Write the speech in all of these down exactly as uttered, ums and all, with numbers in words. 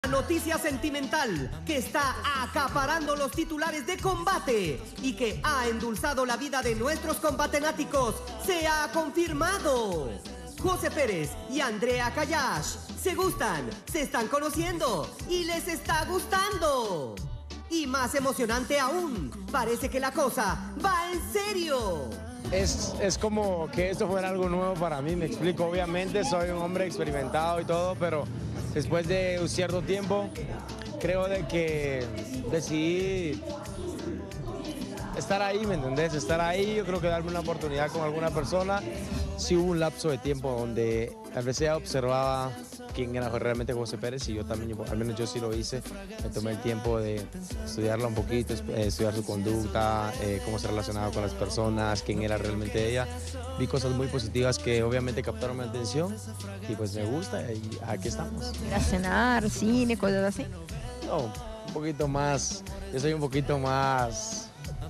Noticia sentimental que está acaparando los titulares de combate y que ha endulzado la vida de nuestros combatenáticos se ha confirmado. José Pérez y Andrea Callash se gustan, se están conociendo y les está gustando. Y más emocionante aún, parece que la cosa va en serio. Es, es como que esto fuera algo nuevo para mí, me explico. Obviamente soy un hombre experimentado y todo, pero después de un cierto tiempo creo de que decidí estar ahí, ¿me entendés? Estar ahí, yo creo que darme una oportunidad con alguna persona. Sí hubo un lapso de tiempo donde tal vez ella observaba quién era realmente José Pérez y yo también, al menos yo sí lo hice. Me tomé el tiempo de estudiarla un poquito, estudiar su conducta, eh, cómo se relacionaba con las personas, quién era realmente ella. Vi cosas muy positivas que obviamente captaron mi atención y pues me gusta y aquí estamos. ¿Ir a cenar, cine, cosas así? No, un poquito más, yo soy un poquito más...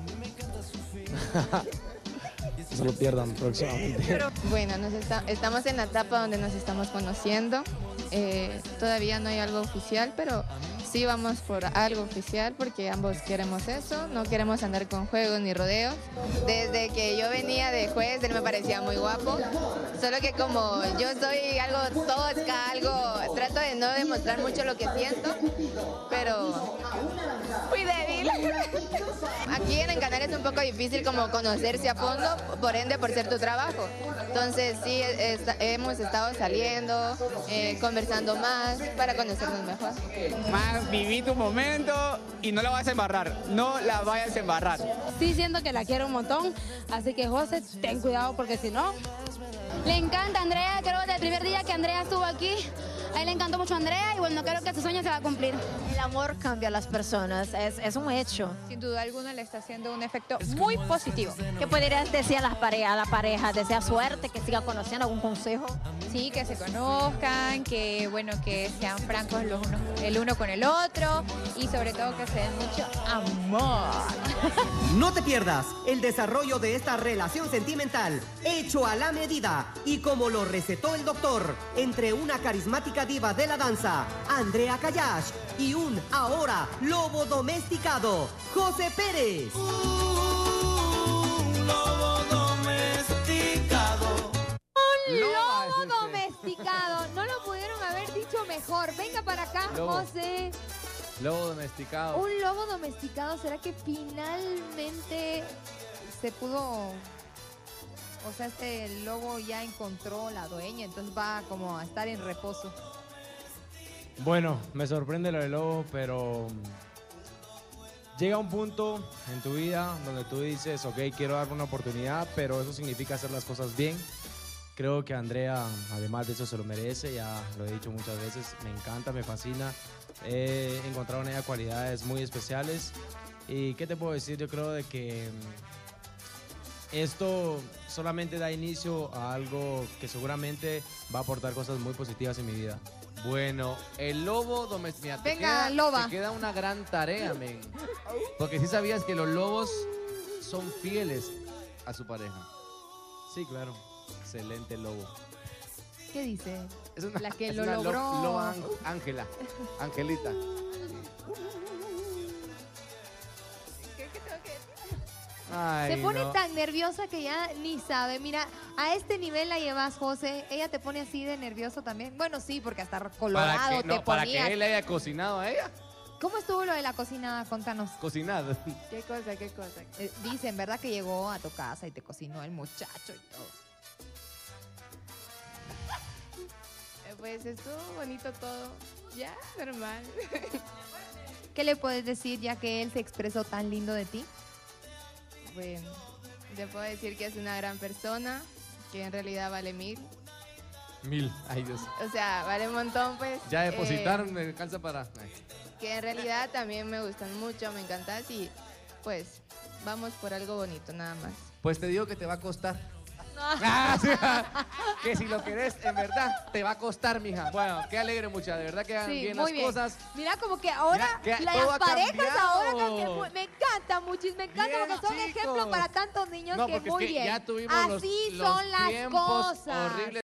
No se lo pierdan próximamente. Bueno, nos está, estamos en la etapa donde nos estamos conociendo. Eh, todavía no hay algo oficial, pero sí vamos por algo oficial porque ambos queremos eso. No queremos andar con juegos ni rodeos. Desde que yo venía de juez, él me parecía muy guapo. Solo que como yo soy algo tosca, algo, trato de no demostrar mucho lo que siento, pero muy débil. Aquí en el canal es un poco difícil como conocerse a fondo, por ende por ser tu trabajo. Entonces sí, es, hemos estado saliendo, eh, conversando más para conocernos mejor. Más viví tu momento y no la vas a embarrar, no la vayas a embarrar. Sí, siento que la quiero un montón, así que José, ten cuidado porque si no... Le encanta Andrea, creo que desde el primer día que Andrea estuvo aquí, a él le encantó mucho a Andrea y bueno, creo que su sueño se va a cumplir. El amor cambia a las personas, es, es un hecho. Sin duda alguna le está haciendo un efecto muy positivo. ¿Qué podrías decir a las parejas, a la pareja? ¿Desea suerte, que siga conociendo? ¿Algún consejo? Sí, que se conozcan, que bueno, que sean francos los unos, el uno con el otro y sobre todo que se den mucho amor. No te pierdas el desarrollo de esta relación sentimental hecho a la medida y como lo recetó el doctor entre una carismática diva de la danza, Andrea Callash, y un ahora lobo domesticado, José Pérez. Un lobo domesticado. Un lobo domesticado. No lo pudieron haber dicho mejor. Venga para acá, Lobo. José. Lobo domesticado. Un lobo domesticado. ¿Será que finalmente se pudo... O sea, este lobo ya encontró la dueña, entonces va como a estar en reposo? Bueno, me sorprende lo del lobo, pero llega un punto en tu vida donde tú dices, ok, quiero darme una oportunidad, pero eso significa hacer las cosas bien. Creo que Andrea, además de eso, se lo merece, ya lo he dicho muchas veces, me encanta, me fascina. He encontrado en ella cualidades muy especiales. ¿Y qué te puedo decir? Yo creo de que esto solamente da inicio a algo que seguramente va a aportar cosas muy positivas en mi vida. Bueno, el lobo domesticado. Venga, queda, loba. Te queda una gran tarea, men. Porque sí sabías que los lobos son fieles a su pareja. Sí, claro. Excelente lobo. ¿Qué dice? Es una, La que es lo una logró. lo- loba ang- Ángela. Angelita. ¿Qué, qué tengo que decir? Ay, Se pone no. tan nerviosa que ya ni sabe. Mira, a este nivel la llevas, José. Ella te pone así de nervioso también. Bueno, sí, porque hasta colorado Para que, te no, para ponías. que él haya cocinado a ella. ¿Cómo estuvo lo de la cocina? Contanos. Cocinado. ¿Qué cosa, qué cosa? Eh, dicen, ¿verdad que llegó a tu casa y te cocinó el muchacho y todo? Eh, Pues estuvo bonito todo, ya, normal. ¿Qué le puedes decir ya que él se expresó tan lindo de ti? Bueno, te puedo decir que es una gran persona, que en realidad vale mil. Mil. Ay, Dios. O sea, vale un montón, pues. Ya eh, depositaron, me alcanza para... Ay. que en realidad también me gustan mucho, me encantas y pues vamos por algo bonito, nada más. Pues te digo que te va a costar. Ah, sí, que si lo querés, en verdad, te va a costar, mija. Bueno, qué alegre, mucha, de verdad que hagan Sí, bien muy las bien. cosas. Mira, como que ahora Mira, que las todo ha parejas cambiado. ahora cambian. muy- Me encanta, muchis, me encanta Bien, porque son chicos. ejemplo para tantos niños No, que porque es muy que bien. ya tuvimos los- Así los son las tiempos cosas. horribles.